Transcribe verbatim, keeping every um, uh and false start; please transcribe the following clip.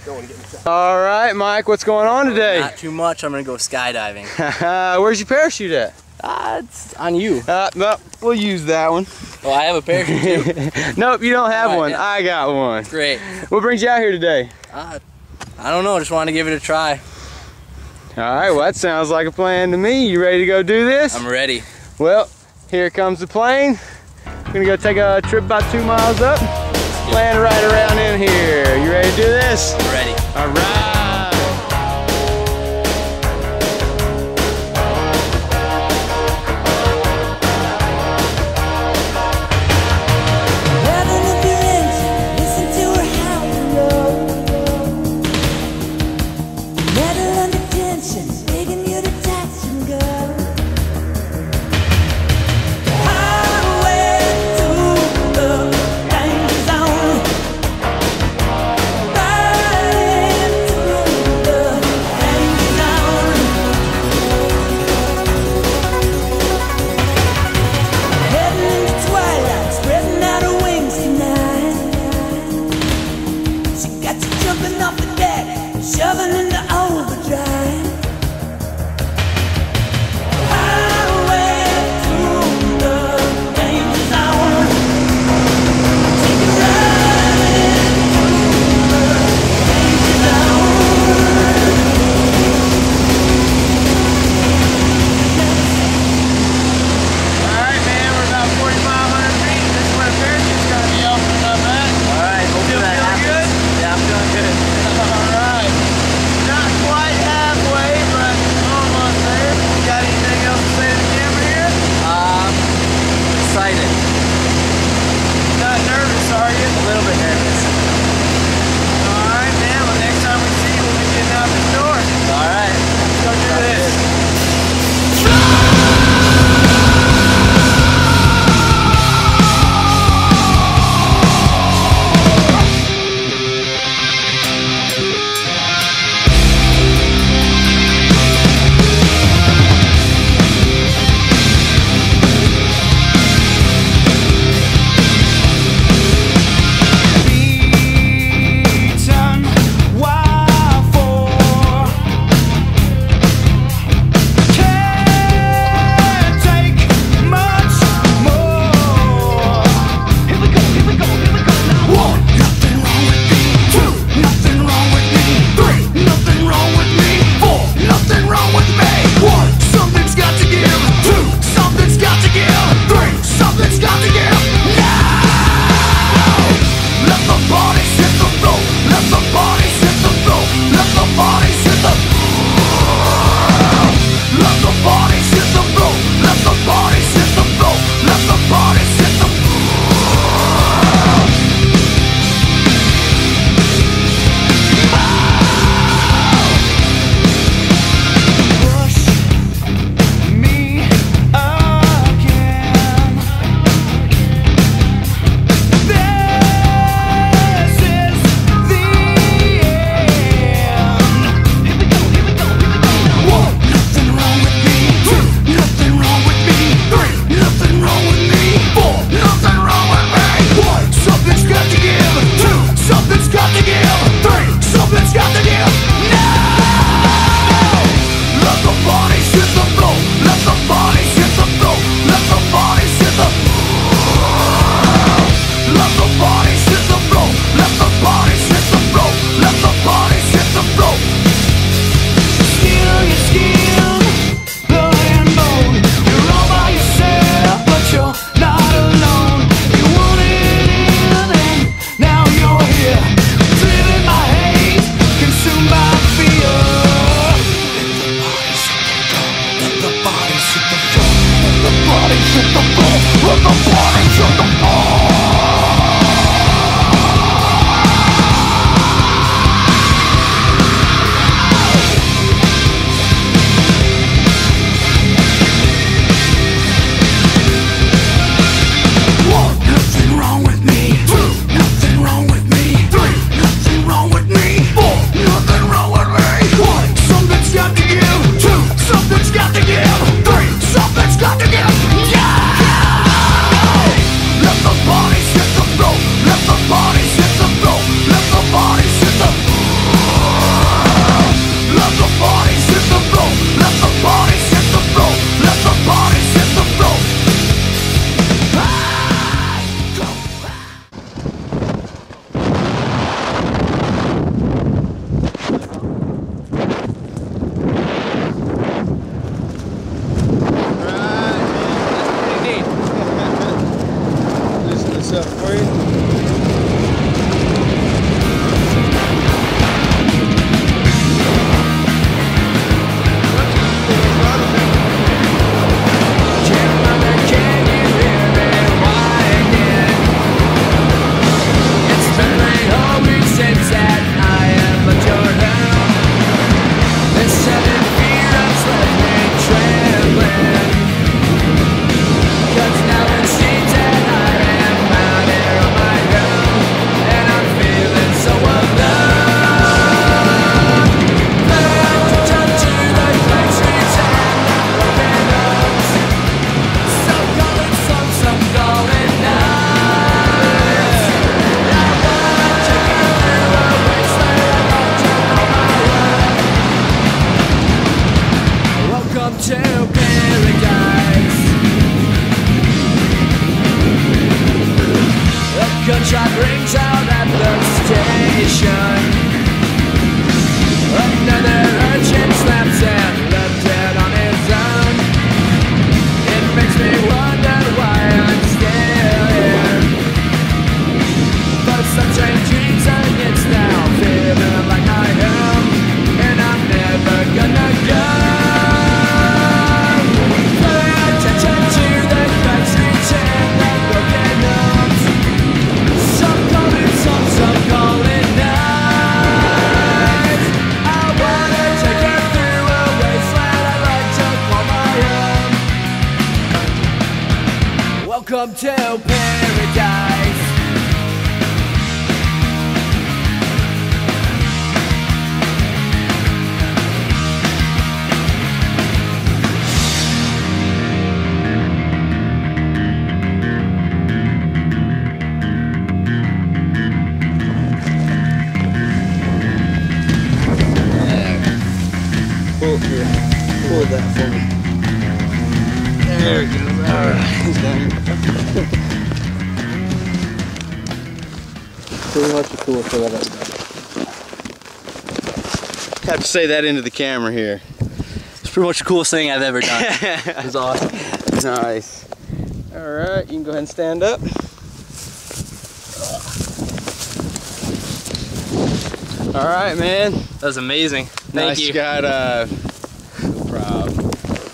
Don't want to get in the shot. All right, Mike, what's going on today? Not too much. I'm gonna go skydiving. Where's your parachute at? Uh, it's on you. Uh, no, we'll use that one. Oh, I have a parachute too. Nope, you don't have All right, one. yeah. I got one. Great. What brings you out here today? Uh, I don't know. Just wanted to give it a try. All right, well, that sounds like a plan to me. You ready to go do this? I'm ready. Well, here comes the plane. We're gonna go take a trip about two miles up. Land right around in here. You ready to do this? I'm ready. All right. this up for you. Gunshot rings out at the station. Another urchin slaps and left dead on his own. It makes me wonder why I'm still here. But some strange reason it's now feeling like I am, and I'm never gonna go. Pay attention to the countries and the broken homes. Some call it some, some call it night. I wanna take her through a wasteland I like to call my own. Welcome to paradise. Pull, here, pull that for me. There it goes. Alright, he's done. Pretty much the coolest thing I've ever done. Have to say that into the camera here. It's pretty much the coolest thing I've ever done. It's awesome. Nice. Alright, you can go ahead and stand up. Alright, man. That was amazing. Thank nice you. Skydive. No problem.